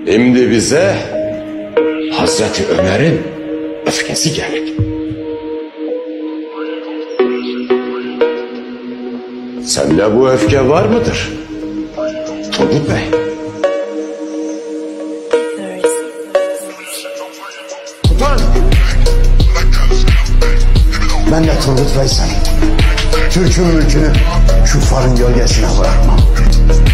Şimdi bize Hazreti Ömer'in öfkesi gerek. Sende bu öfke var mıdır Turgut Bey? Ulan! Ben de Turgut Bey'sem Türk'ün mülkünü küffarın gölgesine bırakmam.